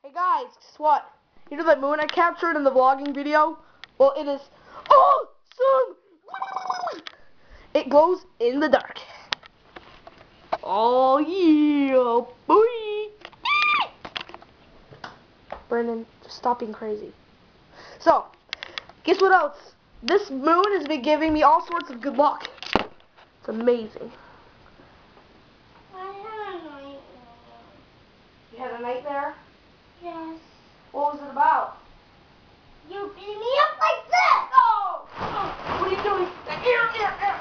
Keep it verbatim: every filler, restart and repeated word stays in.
Hey guys, guess what? You know that moon I captured in the vlogging video? Well, it is awesome! It glows in the dark. Oh yeah, boy! Brandon, just stop being crazy. So, guess what else? This moon has been giving me all sorts of good luck. It's amazing. I had a nightmare. You had a nightmare? Yes. What was it about? You beat me up like this! Oh! Oh, what are you doing? Here, here, here!